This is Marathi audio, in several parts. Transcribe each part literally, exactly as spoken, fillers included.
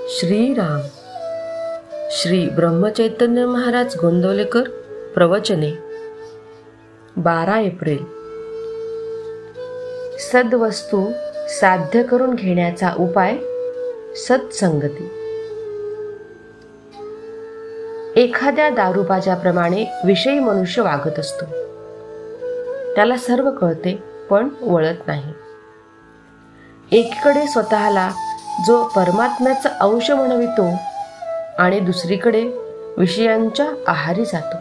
श्रीराम. श्री ब्रह्मचैतन्य महाराज गोंदवलेकर प्रवचने. बारा एप्रिल. सद्वस्तू साध्य करून घेण्याचा उपाय सत्संगती. एखाद्या दारूबाजाप्रमाणे विषयी मनुष्य वागत असतो. त्याला सर्व कळते पण वळत नाही. एकीकडे स्वतःला जो परमात्म्याचा अंश म्हणवितो आणि दुसरीकडे विषयांच्या आहारी जातो.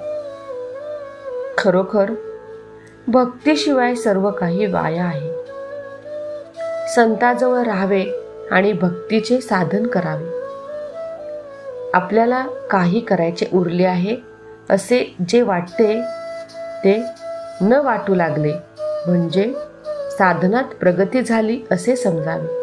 खरोखर भक्तीशिवाय सर्व काही वाया आहे. संताजवळ राहावे आणि भक्तीचे साधन करावे. आपल्याला काही करायचे उरले आहे असे जे वाटते ते न वाटू लागले म्हणजे साधनात प्रगती झाली असे समजावे.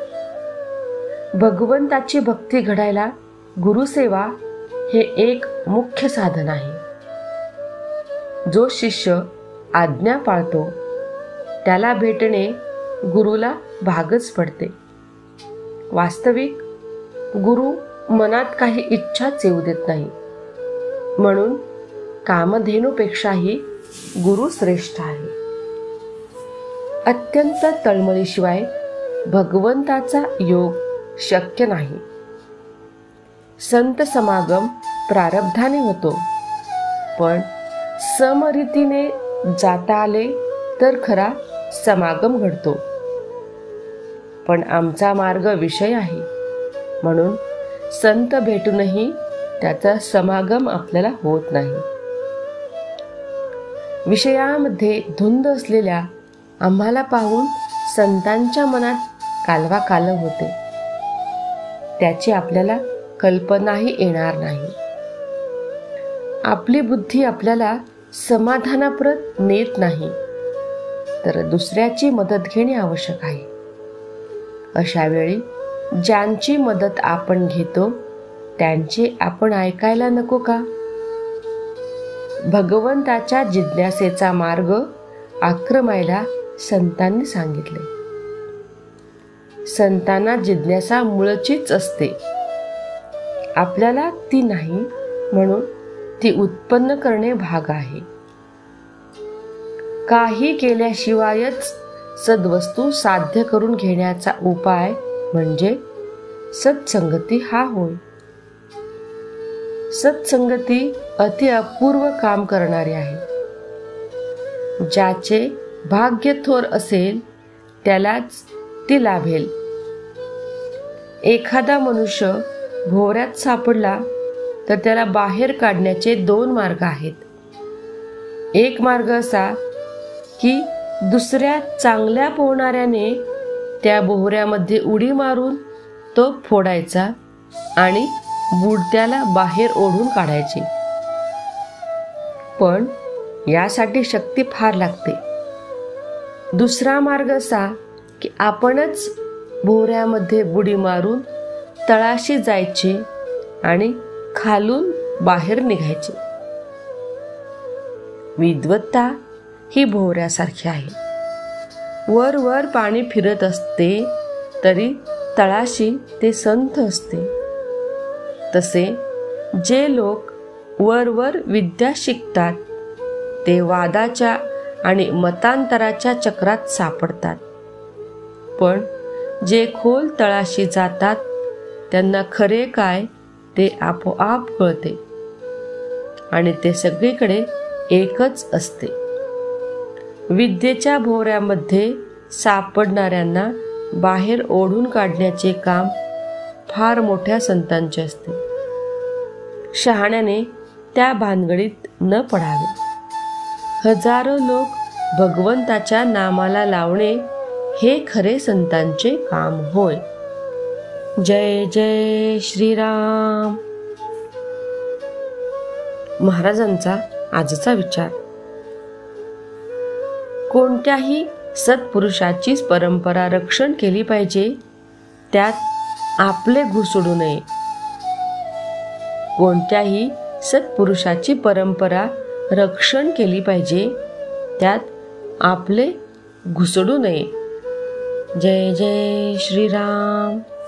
भगवंताची भक्ती घडायला गुरुसेवा हे एक मुख्य साधन आहे. जो शिष्य आज्ञा पाळतो त्याला भेटणे गुरुला भागच पडते. वास्तविक गुरु मनात काही इच्छाच येऊ देत नाही. म्हणून कामधेनूपेक्षाही गुरु श्रेष्ठ आहे. अत्यंत तळमळीशिवाय भगवंताचा योग शक्य नाही. संत समागम प्रारब्धाने होतो, पण समरीतीने जाता आले तर खरा समागम घडतो. पण आमचा मार्ग विषय आहे म्हणून संत भेटूनही त्याचा समागम आपल्याला होत नाही. विषयामध्ये धुंद असलेल्या आम्हाला पाहून संतांच्या मनात कालवा कालव होते. त्याची आपल्याला कल्पनाही येणार नाही. आपली बुद्धी आपल्याला समाधानाप्रत नेत नाही तर दुसऱ्याची मदत घेणे आवश्यक आहे. अशा वेळी ज्यांची मदत आपण घेतो त्यांचे आपण ऐकायला नको का? भगवंताच्या जिज्ञासेचा मार्ग आक्रमायला संतांनी सांगितले. संतांना जिज्ञासा मूळचीच असते. आपल्याला ती नाही म्हणून ती उत्पन्न करणे भाग आहे. काही केल्याशिवायच सद्वस्तू साध्य करून घेण्याचा उपाय म्हणजे सत्संगती हा होय. सत्संगती अति अपूर्व काम करणारी आहे. ज्याचे भाग्य थोर असेल त्यालाच ती लाभेल. एखादा मनुष्य भोवऱ्यात सापडला तर त्याला बाहेर काढण्याचे दोन मार्ग आहेत. एक मार्ग असा की दुसऱ्या चांगल्या पोहणाऱ्याने त्या भोवऱ्यामध्ये उडी मारून तो फोडायचा आणि बुडत्याला बाहेर ओढून काढायचे. पण यासाठी शक्ती फार लागते. दुसरा मार्ग असा की आपणच भोवऱ्यामध्ये बुडी मारून तळाशी जायचे आणि खालून बाहेर निघायचे. विद्वत्ता ही भोवऱ्यासारखी आहे. वर वर पाणी फिरत असते तरी तळाशी ते संथ असते. तसे जे लोक वर वर विद्या शिकतात ते वादाच्या आणि मतांतराच्या चक्रात सापडतात. पण जे खोल तळाशी जातात त्यांना खरे काय ते आपोआप कळते आणि ते सगळीकडे एकच असते. विद्येच्या भोवऱ्यामध्ये सापडणाऱ्यांना बाहेर ओढून काढण्याचे काम फार मोठ्या संतांचे असते. शहाण्याने त्या भानगडीत न पडावे. हजारो लोक भगवंताच्या नामाला लावणे हे खरे संतांचे काम होय. जय जय श्रीराम. महाराजांचा आजचा विचार. कोणत्याही सत्पुरुषाची परंपरा रक्षण केली पाहिजे, त्यात आपले घुसडू नये. कोणत्याही सत्पुरुषाची परंपरा रक्षण केली पाहिजे, त्यात आपले घुसडू नये. जय जय श्रीराम.